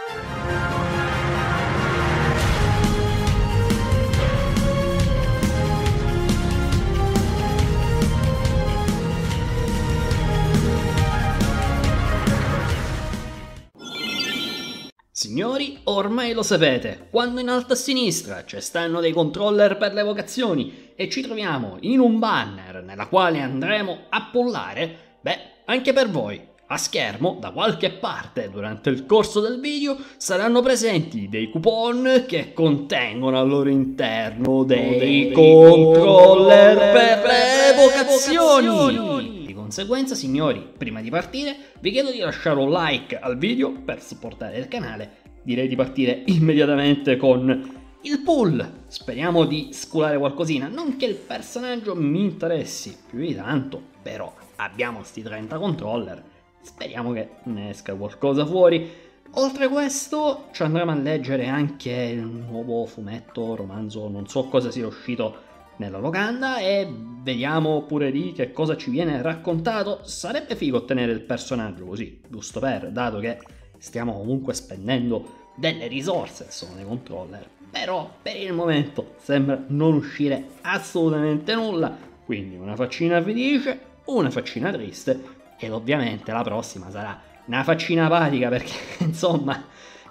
Signori, ormai lo sapete, quando in alto a sinistra ci stanno dei controller per le vocazioni e ci troviamo in un banner nella quale andremo a pullare, beh, anche per voi, a schermo, da qualche parte durante il corso del video, saranno presenti dei coupon che contengono al loro interno dei controller per le vocazioni. Di conseguenza, signori, prima di partire vi chiedo di lasciare un like al video per supportare il canale. Direi di partire immediatamente con il pull. Speriamo di sculare qualcosina, non che il personaggio mi interessi più di tanto, però abbiamo sti 30 controller, speriamo che ne esca qualcosa fuori. Oltre a questo ci andremo a leggere anche il nuovo fumetto, romanzo, non so cosa sia uscito nella locanda, e vediamo pure lì che cosa ci viene raccontato. Sarebbe figo ottenere il personaggio così, giusto per, dato che stiamo comunque spendendo delle risorse, sono dei controller, però per il momento sembra non uscire assolutamente nulla, quindi una faccina felice, una faccina triste, ed ovviamente la prossima sarà una faccina apatica perché insomma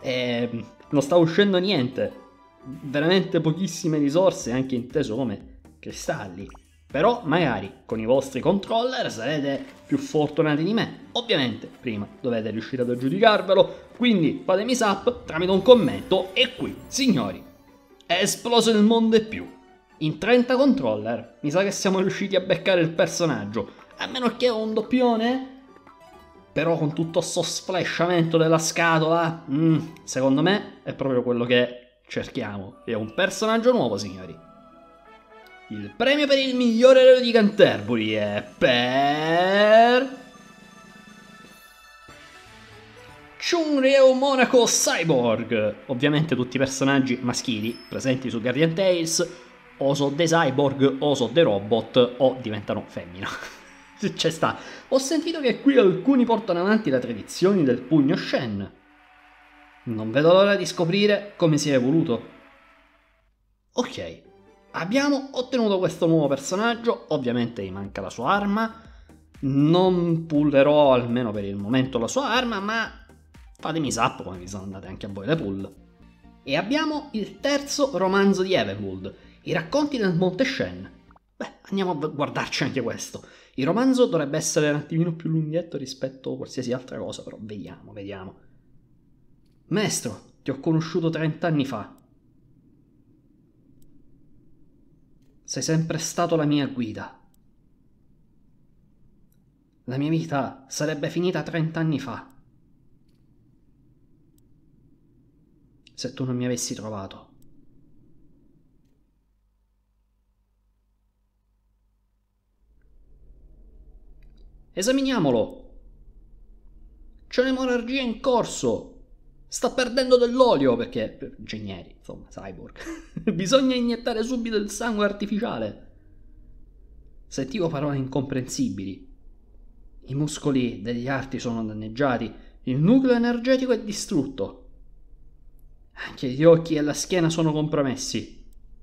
non sta uscendo niente, veramente pochissime risorse, anche inteso come cristalli. Però magari con i vostri controller sarete più fortunati di me. Ovviamente prima dovete riuscire ad aggiudicarvelo, quindi fatemi sap tramite un commento. E qui, signori, è esploso il mondo e più. In 30 controller mi sa che siamo riusciti a beccare il personaggio, a meno che un doppione. Però con tutto sto sflashamento della scatola, secondo me è proprio quello che cerchiamo. È un personaggio nuovo, signori. Il premio per il miglior eroe di Canterbury è per Chunryu Monaco Cyborg. Ovviamente tutti i personaggi maschili presenti su Guardian Tales o so dei cyborg o so dei robot o diventano femmina. C'è sta. Ho sentito che qui alcuni portano avanti le tradizioni del pugno Shen. Non vedo l'ora di scoprire come si è evoluto. Ok. Abbiamo ottenuto questo nuovo personaggio, ovviamente gli manca la sua arma, non pullerò almeno per il momento la sua arma, ma fatemi sap come vi sono andate anche a voi le pull. E abbiamo il terzo romanzo di Evenwood, i racconti del Monte Shen. Beh, andiamo a guardarci anche questo. Il romanzo dovrebbe essere un attimino più lunghetto rispetto a qualsiasi altra cosa, però vediamo. Maestro, ti ho conosciuto 30 anni fa. Sei sempre stato la mia guida. La mia vita sarebbe finita 30 anni fa, se tu non mi avessi trovato. Esaminiamolo. C'è un'emorragia in corso. Sta perdendo dell'olio perché, ingegneri, insomma, cyborg. Bisogna iniettare subito il sangue artificiale. Sentivo parole incomprensibili. I muscoli degli arti sono danneggiati, il nucleo energetico è distrutto. Anche gli occhi e la schiena sono compromessi.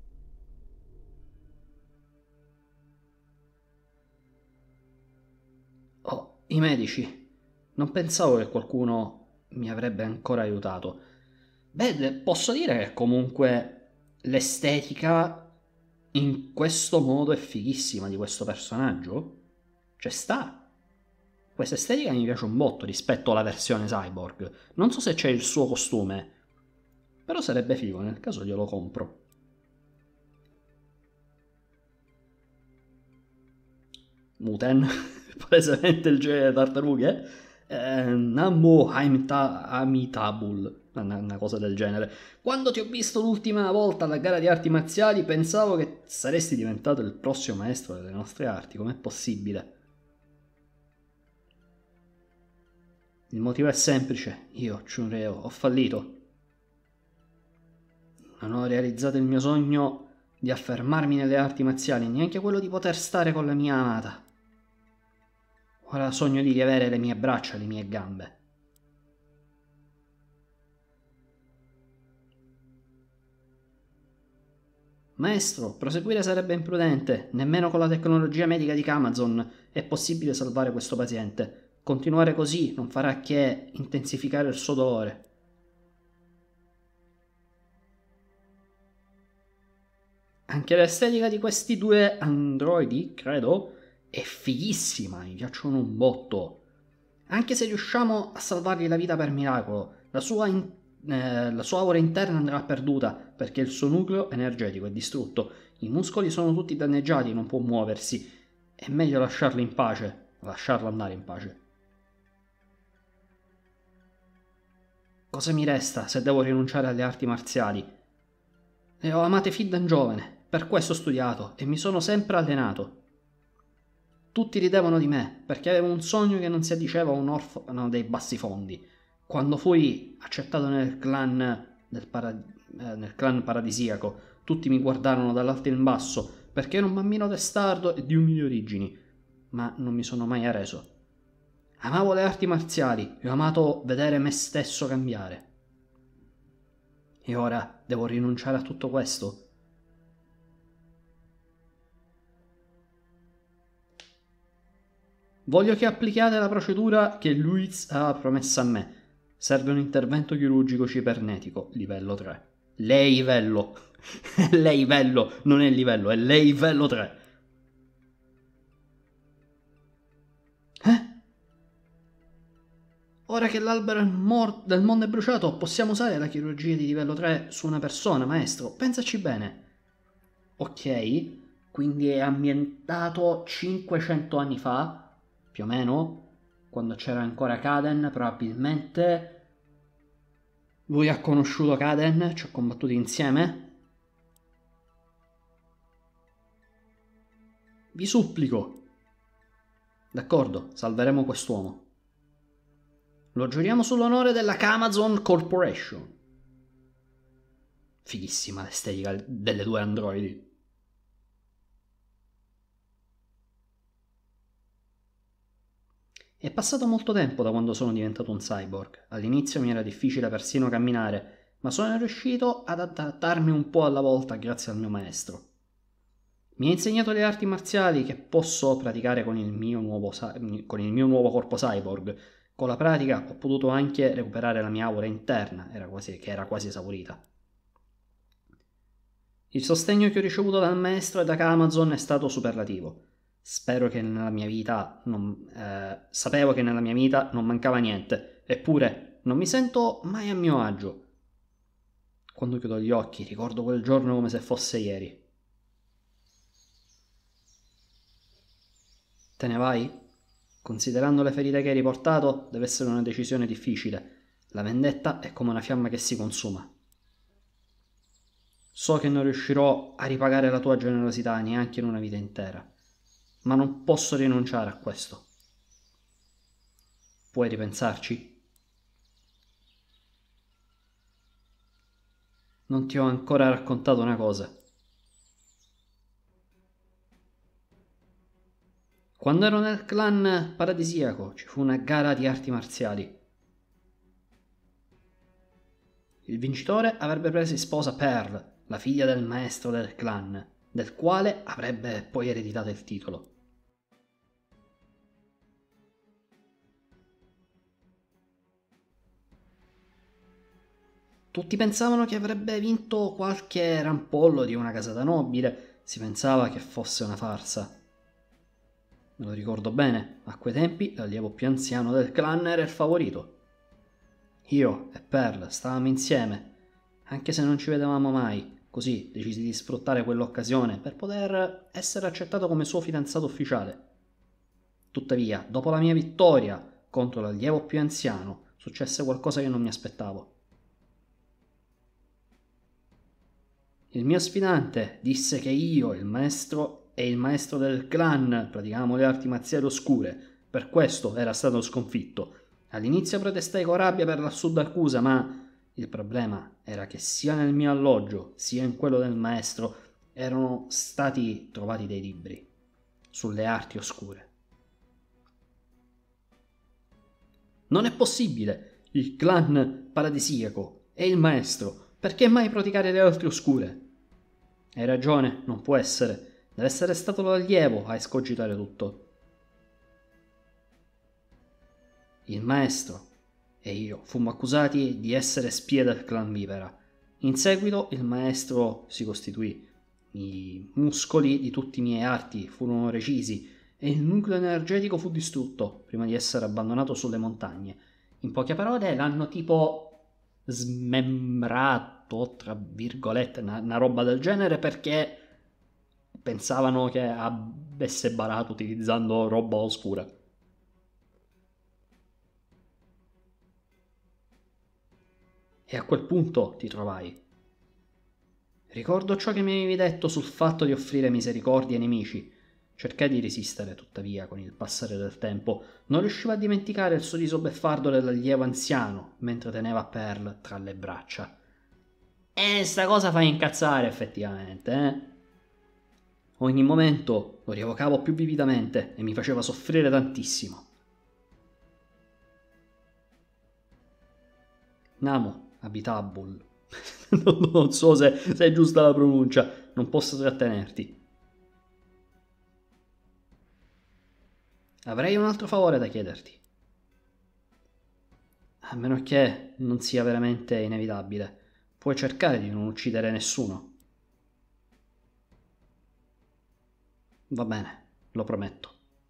Oh, i medici. Non pensavo che qualcuno mi avrebbe ancora aiutato. Beh, posso dire che comunque l'estetica in questo modo è fighissima di questo personaggio. C'è sta. Questa estetica mi piace un botto rispetto alla versione cyborg. Non so se c'è il suo costume, però sarebbe figo, nel caso glielo compro. Muten, palesemente il genere tartarughe. Nambu Amitabul, una cosa del genere. Quando ti ho visto l'ultima volta alla gara di arti marziali pensavo che saresti diventato il prossimo maestro delle nostre arti. Com'è possibile? Il motivo è semplice. Io, Chunryu, ho fallito. Non ho realizzato il mio sogno di affermarmi nelle arti marziali, neanche quello di poter stare con la mia amata. Ora sogno di riavere le mie braccia, le mie gambe. Maestro, proseguire sarebbe imprudente. Nemmeno con la tecnologia medica di Camazon è possibile salvare questo paziente. Continuare così non farà che intensificare il suo dolore. Anche l'estetica di questi due androidi, credo, è fighissima, mi piacciono un botto. Anche se riusciamo a salvargli la vita per miracolo, la sua aura interna andrà perduta perché il suo nucleo energetico è distrutto. I muscoli sono tutti danneggiati, non può muoversi. È meglio lasciarlo in pace, lasciarlo andare in pace. Cosa mi resta se devo rinunciare alle arti marziali? Le ho amate fin da giovane, per questo ho studiato e mi sono sempre allenato. Tutti ridevano di me perché avevo un sogno che non si addiceva a un orfano dei bassi fondi. Quando fui accettato nel clan paradisiaco, tutti mi guardarono dall'alto in basso perché ero un bambino testardo e di umili origini, ma non mi sono mai arreso. Amavo le arti marziali e ho amato vedere me stesso cambiare. E ora devo rinunciare a tutto questo? Voglio che applichiate la procedura che Luiz aveva promesso a me. Serve un intervento chirurgico cibernetico, livello 3. Livello. Livello, non è livello, è livello 3. Ora che l'albero del mondo è bruciato, possiamo usare la chirurgia di livello 3 su una persona, maestro. Pensaci bene. Ok, quindi è ambientato 500 anni fa, più o meno, quando c'era ancora Kaden, probabilmente. Lui ha conosciuto Kaden, ci ha combattuto insieme. Vi supplico. D'accordo, salveremo quest'uomo. Lo giuriamo sull'onore della Camazon Corporation. Fighissima l'estetica delle due androidi. È passato molto tempo da quando sono diventato un cyborg. All'inizio mi era difficile persino camminare, ma sono riuscito ad adattarmi un po' alla volta grazie al mio maestro. Mi ha insegnato le arti marziali che posso praticare con il mio nuovo corpo cyborg. Con la pratica ho potuto anche recuperare la mia aura interna, che era quasi esaurita. Il sostegno che ho ricevuto dal maestro e da Camazon è stato superlativo. Sapevo che nella mia vita non mancava niente, eppure non mi sento mai a mio agio. Quando chiudo gli occhi ricordo quel giorno come se fosse ieri. Te ne vai? Considerando le ferite che hai riportato, deve essere una decisione difficile. La vendetta è come una fiamma che si consuma. So che non riuscirò a ripagare la tua generosità neanche in una vita intera, ma non posso rinunciare a questo. Puoi ripensarci? Non ti ho ancora raccontato una cosa. Quando ero nel clan paradisiaco ci fu una gara di arti marziali. Il vincitore avrebbe preso in sposa Pearl, la figlia del maestro del clan, del quale avrebbe poi ereditato il titolo. Tutti pensavano che avrebbe vinto qualche rampollo di una casata nobile, si pensava che fosse una farsa. Me lo ricordo bene, a quei tempi l'allievo più anziano del clan era il favorito. Io e Pearl stavamo insieme, anche se non ci vedevamo mai, così decisi di sfruttare quell'occasione per poter essere accettato come suo fidanzato ufficiale. Tuttavia, dopo la mia vittoria contro l'allievo più anziano, successe qualcosa che non mi aspettavo. Il mio sfidante disse che io e il maestro del clan praticavamo le arti marziali oscure, per questo era stato sconfitto. All'inizio protestai con rabbia per l'assoluta accusa, ma il problema era che sia nel mio alloggio sia in quello del maestro erano stati trovati dei libri sulle arti oscure. Non è possibile! Il clan paradisiaco e il maestro, perché mai praticare le arti oscure? Hai ragione, non può essere. Deve essere stato l'allievo a escogitare tutto. Il maestro e io fummo accusati di essere spie del clan Vipera. In seguito il maestro si costituì. I muscoli di tutti i miei arti furono recisi e il nucleo energetico fu distrutto prima di essere abbandonato sulle montagne. In poche parole l'hanno tipo smembrato, tra virgolette, una roba del genere, perché pensavano che avesse barato utilizzando roba oscura. E a quel punto ti trovai. Ricordo ciò che mi avevi detto sul fatto di offrire misericordia ai nemici. Cercai di resistere, tuttavia, con il passare del tempo. Non riuscivo a dimenticare il sorriso beffardo dell'allievo anziano mentre teneva Pearl tra le braccia. Sta cosa fa incazzare, effettivamente, eh? Ogni momento lo rievocavo più vividamente e mi faceva soffrire tantissimo. Namo abita a Bull. Non so se è giusta la pronuncia, non posso trattenerti. Avrei un altro favore da chiederti. A meno che non sia veramente inevitabile, puoi cercare di non uccidere nessuno. Va bene, lo prometto.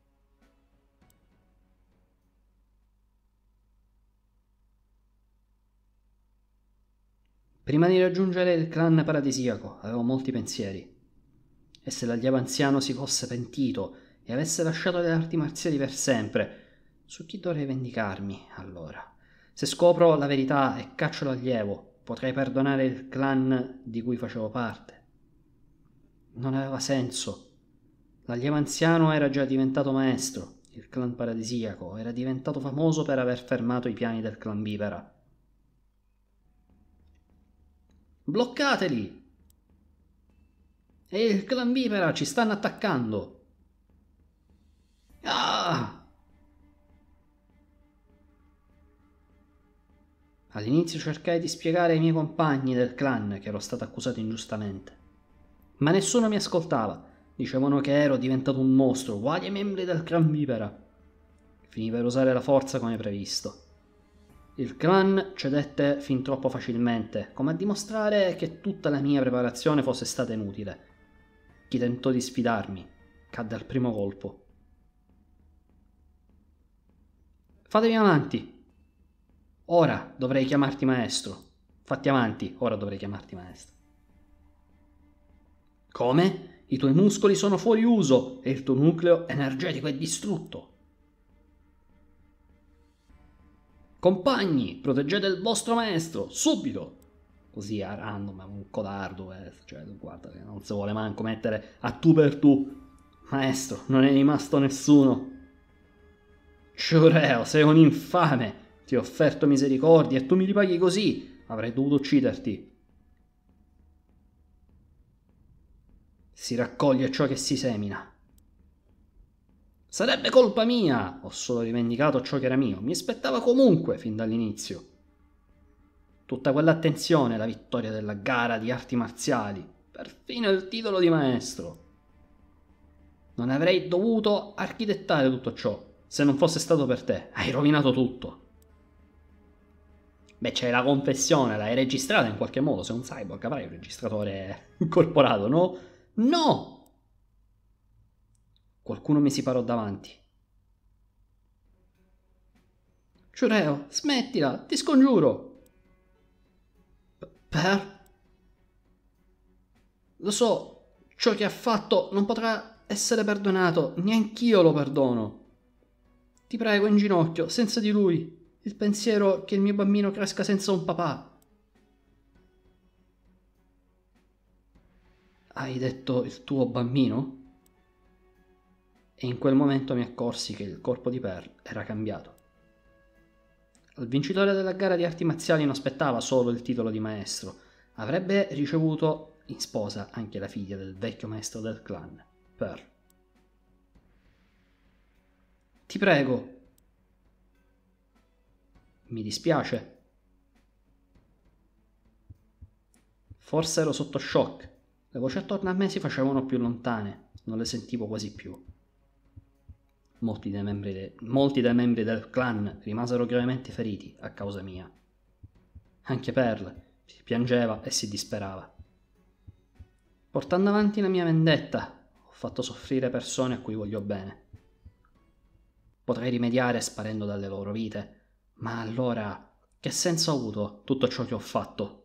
Prima di raggiungere il clan paradisiaco avevo molti pensieri. E se l'allievo anziano si fosse pentito e avesse lasciato le arti marziali per sempre, su chi dovrei vendicarmi allora? Se scopro la verità e caccio l'allievo, potrei perdonare il clan di cui facevo parte. Non aveva senso. L'allievo anziano era già diventato maestro, il clan paradisiaco era diventato famoso per aver fermato i piani del clan Vipera. Bloccateli! E il clan Vipera ci stanno attaccando! Ah! All'inizio cercai di spiegare ai miei compagni del clan che ero stato accusato ingiustamente. Ma nessuno mi ascoltava. Dicevano che ero diventato un mostro, uguale ai membri del clan Vipera. Finì per usare la forza come previsto. Il clan cedette fin troppo facilmente, come a dimostrare che tutta la mia preparazione fosse stata inutile. Chi tentò di sfidarmi cadde al primo colpo. Fatevi avanti. Ora dovrei chiamarti maestro. Fatti avanti, ora dovrei chiamarti maestro. Come? I tuoi muscoli sono fuori uso e il tuo nucleo energetico è distrutto. Compagni, proteggete il vostro maestro, subito! Così a random, un codardo, cioè, guarda che non si vuole manco mettere a tu per tu. Maestro, non è rimasto nessuno. Ciureo, sei un infame! Ti ho offerto misericordia e tu mi ripaghi così. Avrei dovuto ucciderti. Si raccoglie ciò che si semina. Sarebbe colpa mia! Ho solo rivendicato ciò che era mio. Mi aspettava comunque fin dall'inizio. Tutta quell'attenzione, la vittoria della gara di arti marziali, perfino il titolo di maestro. Non avrei dovuto architettare tutto ciò. Se non fosse stato per te, hai rovinato tutto. Beh, c'è la confessione, l'hai registrata in qualche modo. Sei un cyborg, avrai un registratore incorporato, no? No! Qualcuno mi si parò davanti. Ciureo, smettila, ti scongiuro. Per? Lo so, ciò che ha fatto non potrà essere perdonato, neanch'io lo perdono. Ti prego, in ginocchio, senza di lui. Il pensiero che il mio bambino cresca senza un papà. Hai detto il tuo bambino? E in quel momento mi accorsi che il corpo di Pearl era cambiato. Al vincitore della gara di arti marziali non aspettava solo il titolo di maestro, avrebbe ricevuto in sposa anche la figlia del vecchio maestro del clan, Pearl. Ti prego. Mi dispiace. Forse ero sotto shock. Le voci attorno a me si facevano più lontane, non le sentivo quasi più. Molti dei membri del clan rimasero gravemente feriti a causa mia. Anche Pearl piangeva e si disperava. Portando avanti la mia vendetta, ho fatto soffrire persone a cui voglio bene. Potrei rimediare sparendo dalle loro vite, ma allora che senso ha avuto tutto ciò che ho fatto?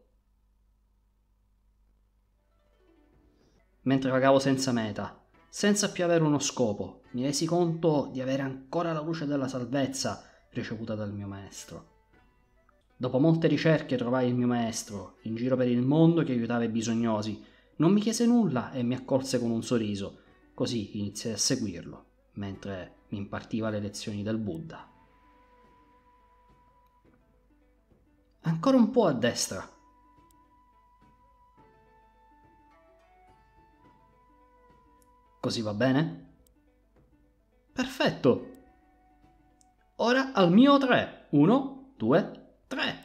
Mentre vagavo senza meta, senza più avere uno scopo, mi resi conto di avere ancora la luce della salvezza ricevuta dal mio maestro. Dopo molte ricerche trovai il mio maestro, in giro per il mondo, che aiutava i bisognosi. Non mi chiese nulla e mi accolse con un sorriso, così iniziai a seguirlo, mentre mi impartiva le lezioni del Buddha. Ancora un po' a destra. Così va bene? Perfetto! Ora al mio 3. 1, 2, 3.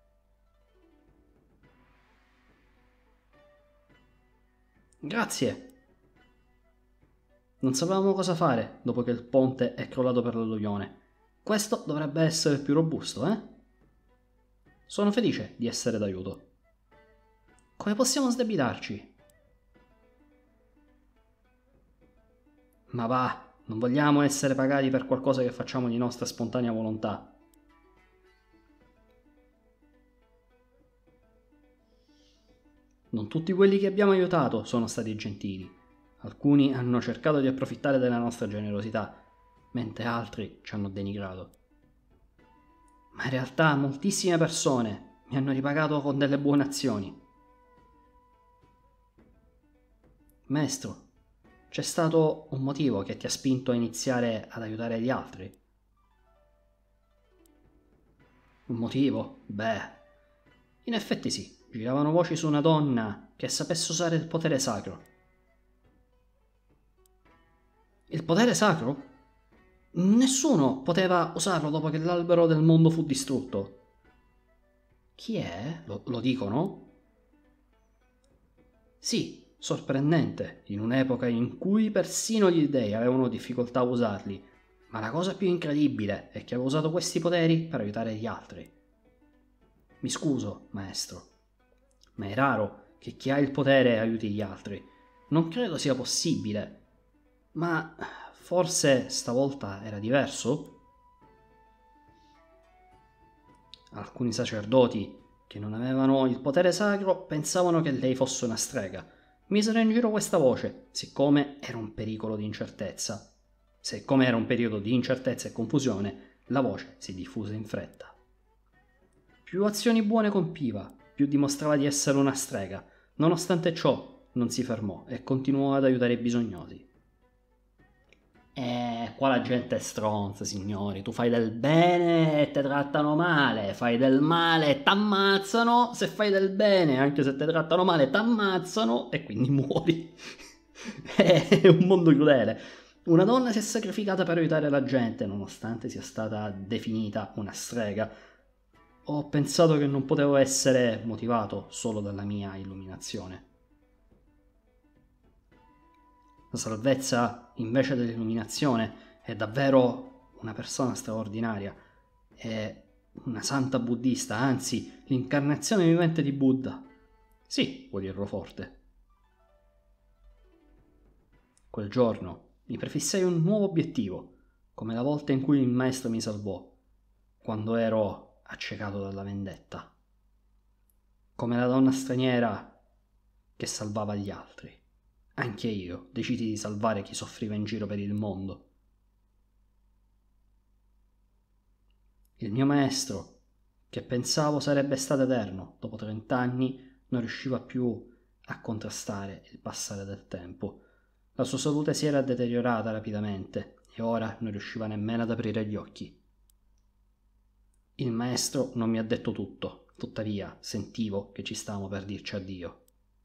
Grazie. Non sapevamo cosa fare dopo che il ponte è crollato per l'alluvione. Questo dovrebbe essere più robusto, eh? Sono felice di essere d'aiuto. Come possiamo sdebitarci? Ma va, non vogliamo essere pagati per qualcosa che facciamo di nostra spontanea volontà. Non tutti quelli che abbiamo aiutato sono stati gentili. Alcuni hanno cercato di approfittare della nostra generosità, mentre altri ci hanno denigrato. Ma in realtà moltissime persone mi hanno ripagato con delle buone azioni. Maestro, c'è stato un motivo che ti ha spinto a iniziare ad aiutare gli altri? Un motivo? Beh, in effetti sì, giravano voci su una donna che sapesse usare il potere sacro. Il potere sacro? Nessuno poteva usarlo dopo che l'albero del mondo fu distrutto. Chi è? Lo dicono? Sì, sorprendente, in un'epoca in cui persino gli dei avevano difficoltà a usarli, ma la cosa più incredibile è che aveva usato questi poteri per aiutare gli altri. Mi scuso, maestro, ma è raro che chi ha il potere aiuti gli altri. Non credo sia possibile. Ma forse stavolta era diverso? Alcuni sacerdoti che non avevano il potere sacro pensavano che lei fosse una strega. Misero in giro questa voce, siccome era un pericolo di incertezza. Siccome era un periodo di incertezza e confusione, la voce si diffuse in fretta. Più azioni buone compiva, più dimostrava di essere una strega. Nonostante ciò, non si fermò e continuò ad aiutare i bisognosi. Qua la gente è stronza, signori. Tu fai del bene e te trattano male, fai del male e t'ammazzano. Se fai del bene, anche se te trattano male, t'ammazzano e quindi muori. È un mondo crudele. Una donna si è sacrificata per aiutare la gente, nonostante sia stata definita una strega. Ho pensato che non potevo essere motivato solo dalla mia illuminazione. La salvezza, invece dell'illuminazione, è davvero una persona straordinaria. È una santa buddista, anzi, l'incarnazione vivente di Buddha. Sì, puoi dirlo forte. Quel giorno mi prefissai un nuovo obiettivo, come la volta in cui il maestro mi salvò, quando ero accecato dalla vendetta. Come la donna straniera che salvava gli altri. Anche io decisi di salvare chi soffriva in giro per il mondo. Il mio maestro, che pensavo sarebbe stato eterno, dopo 30 anni non riusciva più a contrastare il passare del tempo. La sua salute si era deteriorata rapidamente e ora non riusciva nemmeno ad aprire gli occhi. Il maestro non mi ha detto tutto, tuttavia sentivo che ci stavamo per dirci addio.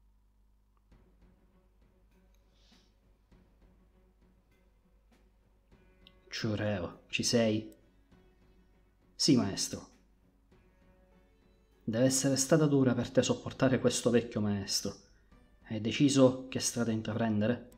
Ciureo, ci sei? Sì, maestro. Deve essere stata dura per te sopportare questo vecchio maestro. Hai deciso che strada intraprendere?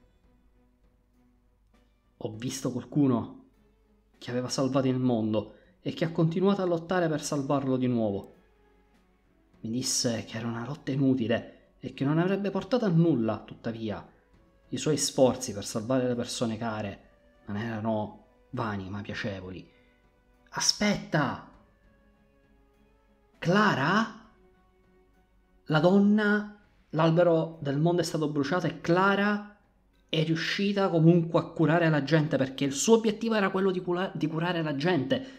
Ho visto qualcuno che aveva salvato il mondo e che ha continuato a lottare per salvarlo di nuovo. Mi disse che era una lotta inutile e che non avrebbe portato a nulla, tuttavia. I suoi sforzi per salvare le persone care non erano vani ma piacevoli. Aspetta! Clara? La donna, l'albero del mondo è stato bruciato e Clara è riuscita comunque a curare la gente perché il suo obiettivo era quello di curare la gente.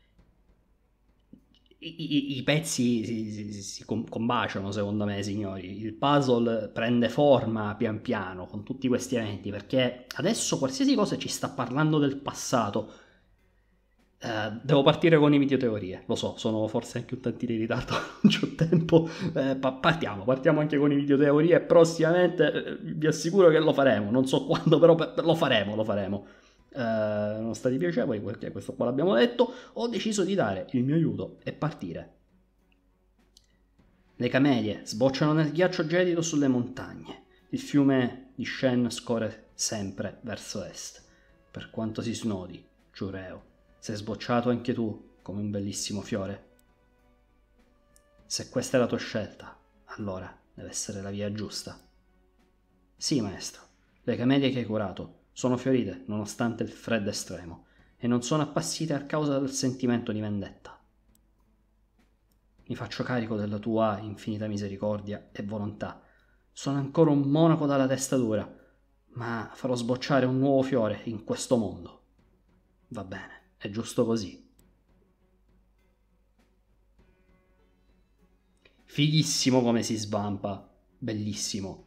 I pezzi si combaciano, secondo me, signori. Il puzzle prende forma pian piano con tutti questi eventi, perché adesso qualsiasi cosa ci sta parlando del passato. Devo partire con i videoteorie, lo so, sono forse anche un tantino in ritardo, non c'ho tempo. Partiamo anche con i videoteorie prossimamente, vi assicuro che lo faremo, non so quando, però lo faremo. Sono stati piacevoli perché questo qua l'abbiamo detto. Ho deciso di dare il mio aiuto e partire. Le camelie sbocciano nel ghiaccio gelido sulle montagne. Il fiume di Shen scorre sempre verso est. Per quanto si snodi, Giureo, sei sbocciato anche tu come un bellissimo fiore. Se questa è la tua scelta, allora deve essere la via giusta. Sì, maestro, le camelie che hai curato sono fiorite nonostante il freddo estremo e non sono appassite a causa del sentimento di vendetta. Mi faccio carico della tua infinita misericordia e volontà. Sono ancora un monaco dalla testa dura, ma farò sbocciare un nuovo fiore in questo mondo. Va bene, è giusto così. Fighissimo come si svampa, bellissimo.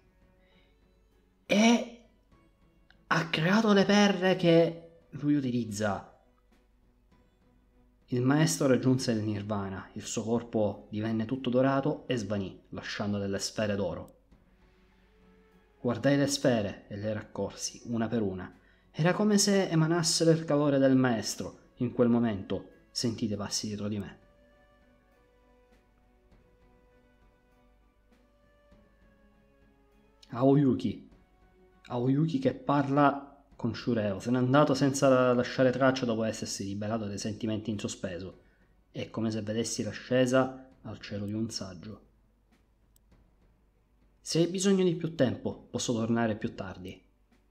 E ha creato le perle che lui utilizza. Il maestro raggiunse il nirvana, il suo corpo divenne tutto dorato e svanì, lasciando delle sfere d'oro. Guardai le sfere e le raccolsi una per una. Era come se emanassero il calore del maestro. In quel momento sentii dei passi dietro di me. Aoyuki che parla con Shureo, se n'è andato senza lasciare traccia dopo essersi liberato dai sentimenti in sospeso. È come se vedessi l'ascesa al cielo di un saggio. Se hai bisogno di più tempo, posso tornare più tardi.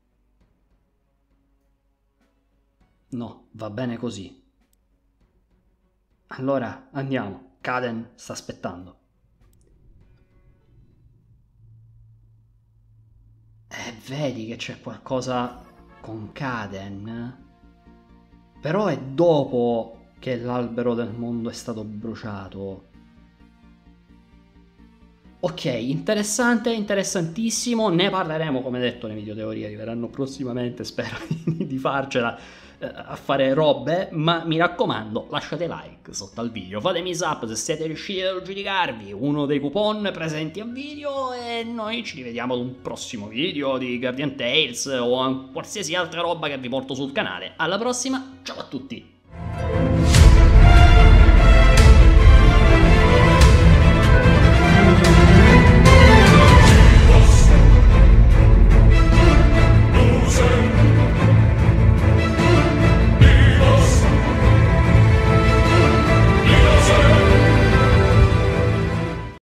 No, va bene così. Allora, andiamo. Kaden sta aspettando. Vedi che c'è qualcosa con Kaden? Però è dopo che l'albero del mondo è stato bruciato. Ok, interessante, interessantissimo, ne parleremo, come detto, le videoteorie arriveranno prossimamente, spero di farcela a fare robe, ma mi raccomando, lasciate like sotto al video, fatemi sub se siete riusciti ad aggiudicarvi uno dei coupon presenti al video e noi ci rivediamo ad un prossimo video di Guardian Tales o qualsiasi altra roba che vi porto sul canale. Alla prossima, ciao a tutti!